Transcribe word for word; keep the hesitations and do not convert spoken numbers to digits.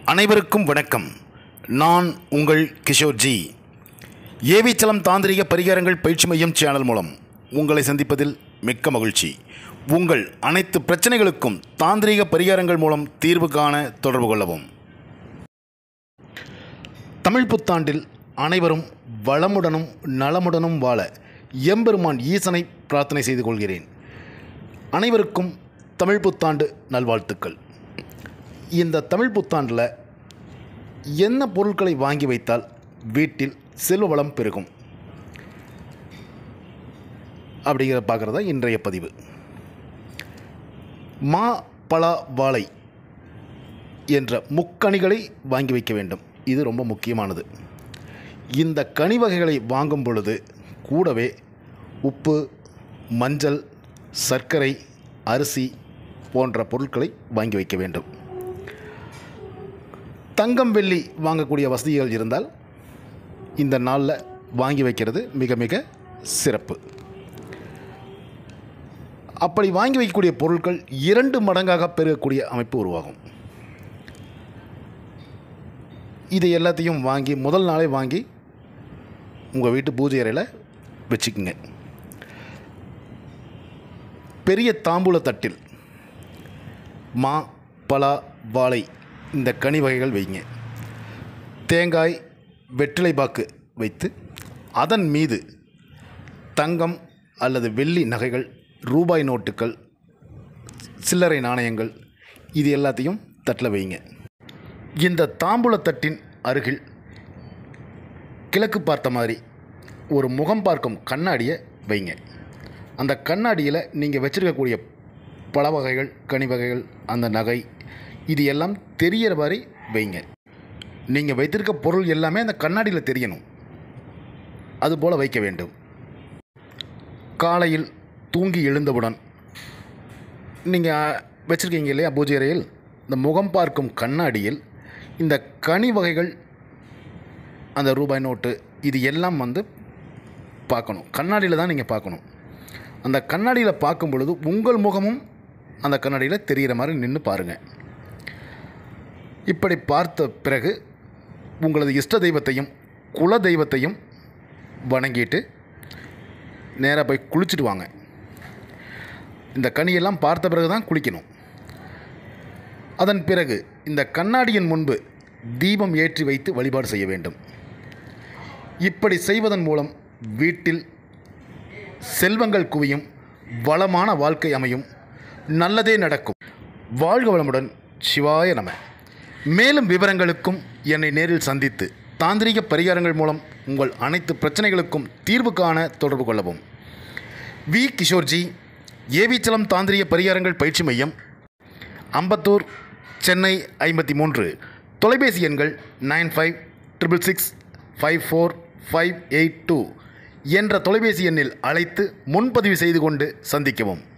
அனைவருக்கும் வணக்கம். நான் உங்கள் கிஷோர் ஜி. ஏவிச்சலம் தாந்திரிக பரிகாரங்கள் பயிற்சி மையம் சேனல் மூலம் உங்களை சந்திப்பதில் மிக்க மகிழ்ச்சி. உங்கள் அனைத்து பிரச்சனைகளுக்கும் தாந்திரிக பரிகாரங்கள் மூலம் தீர்வு காண தொடர்பு கொள்ளவும். தமிழ் புத்தாண்டில் அனைவரும் வளமுடனும் நலமுடனும் வாழ எம்பெருமான் ஈசனை பிரார்த்தனை செய்து கொள்கிறேன். அனைவருக்கும் தமிழ் புத்தாண்டு நல்வாழ்த்துக்கள். இந்த தமிழ் புத்தாண்டில் என்ன பொருட்களை வாங்கி வைத்தால் வீட்டில் செல்வ வளம் பெருகும் அப்படிங்கிற பார்க்குறதா இன்றைய பதிவு. மா, பலா, வாழை என்ற முக்கனிகளை வாங்கி வைக்க வேண்டும். இது ரொம்ப முக்கியமானது. இந்த கனி வகைகளை வாங்கும் பொழுது கூடவே உப்பு, மஞ்சள், சர்க்கரை, அரிசி போன்ற பொருட்களை வாங்கி வைக்க வேண்டும். தங்கம், வெள்ளி வாங்கக்கூடிய வசதிகள் இருந்தால் இந்த நாளில் வாங்கி வைக்கிறது மிக மிக சிறப்பு. அப்படி வாங்கி வைக்கக்கூடிய பொருட்கள் இரண்டு மடங்காக பெருகக்கூடிய அமைப்பு உருவாகும். இதை எல்லாத்தையும் வாங்கி முதல் நாளே வாங்கி உங்கள் வீட்டு பூஜை அறையில் வச்சுக்குங்க. பெரிய தாம்பூல தட்டில் மா, பலா, வாழை இந்த கனி வகைகள் வைங்க. தேங்காய், வெற்றிலை பாக்கு வைத்து அதன் மீது தங்கம் அல்லது வெள்ளி நகைகள், ரூபாய் நோட்டுகள், சில்லறை நாணயங்கள் இது எல்லாத்தையும் தட்டில் வைங்க. இந்த தாம்பூல தட்டின் அருகில் கிழக்கு பார்த்த மாதிரி ஒரு முகம் பார்க்கும் கண்ணாடியை வைங்க. அந்த கண்ணாடியில் நீங்கள் வச்சுருக்கக்கூடிய பழ வகைகள், கனி வகைகள், அந்த நகை இது எல்லாம் தெரிகிற மாதிரி வைங்க. நீங்கள் வைத்திருக்க பொருள் எல்லாமே அந்த கண்ணாடியில் தெரியணும். அதுபோல் வைக்க வேண்டும். காலையில் தூங்கி எழுந்தவுடன் நீங்கள் வச்சுருக்கீங்க இல்லையா பூஜை அறையில், இந்த முகம் பார்க்கும் கண்ணாடியில் இந்த கனி வகைகள், அந்த ரூபாய் நோட்டு இது எல்லாம் வந்து பார்க்கணும். கண்ணாடியில் தான் நீங்கள் பார்க்கணும். அந்த கண்ணாடியில் பார்க்கும் பொழுது உங்கள் முகமும் அந்த கண்ணாடியில் தெரிகிற மாதிரி நின்று பாருங்கள். இப்படி பார்த்த பிறகு உங்களது இஷ்ட தெய்வத்தையும் குல தெய்வத்தையும் வணங்கிட்டு நேராக போய் குளிச்சுட்டு வாங்க. இந்த கனியெல்லாம் பார்த்த பிறகு தான் குளிக்கணும். அதன் பிறகு இந்த கண்ணாடியின் முன்பு தீபம் ஏற்றி வைத்து வழிபாடு செய்ய வேண்டும். இப்படி செய்வதன் மூலம் வீட்டில் செல்வங்கள் குவியும், வளமான வாழ்க்கை அமையும், நல்லதே நடக்கும். வாழ்க வளமுடன். சிவாய நம. மேலும் விவரங்களுக்கும் என்னை நேரில் சந்தித்து தாந்திரிக பரிகாரங்கள் மூலம் உங்கள் அனைத்து பிரச்சனைகளுக்கும் தீர்வு காண தொடர்பு கொள்ளவும். வி கிஷோர்ஜி, ஏவிச்சலம் தாந்திரிக பரிகாரங்கள் பயிற்சி மையம், அம்பத்தூர், சென்னை ஐம்பத்தி மூன்று. தொலைபேசி எண்கள் nine five triple six five four five eight two என்ற தொலைபேசி எண்ணில் அழைத்து முன்பதிவு செய்து கொண்டு சந்திக்கவும்.